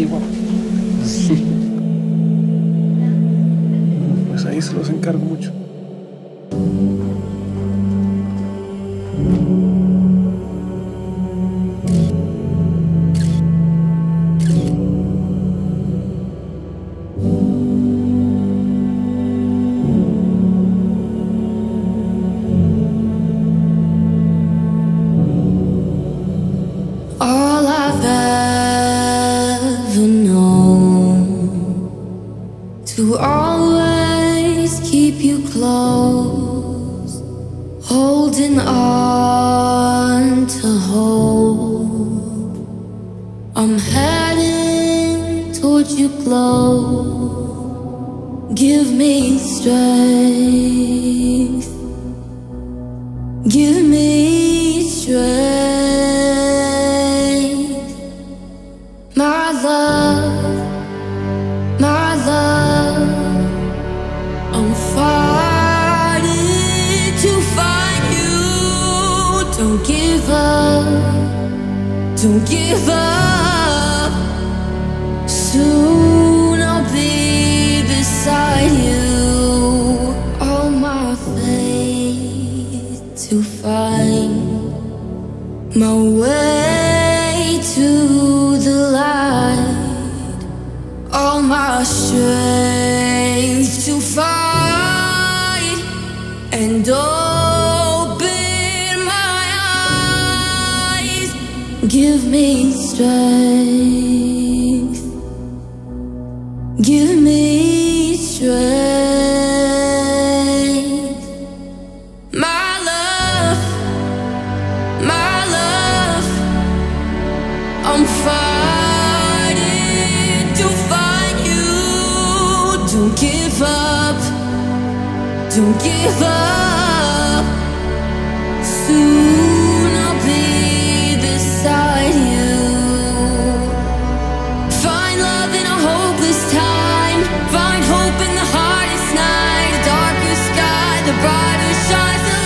antiguo. Pues ahí se los encargo mucho. All I've ever known, to always keep you close, holding on to hope. I'm heading towards your glow. Give me strength, give me strength. My love, I'm fighting to find you. Don't give up, don't give up. Soon I'll be beside you. All my faith to find my way to the light, all my strength to fight and open my eyes. Give me strength, give me strength. My love, I'm fighting to find you. Don't give up, don't give up. Soon I'll be beside you. Find love in a hopeless time, find hope in the hardest night. The darker sky, the brighter shines the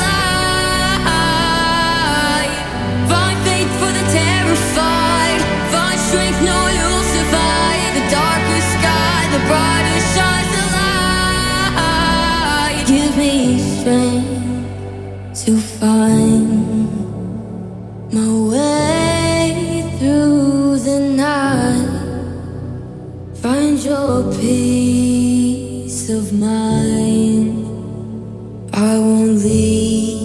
light. Find faith for the terrified, find strength, know you'll survive. The darker sky, the brighter shines the light. Give me strength to find my way through the night. Find your peace of mind. I won't leave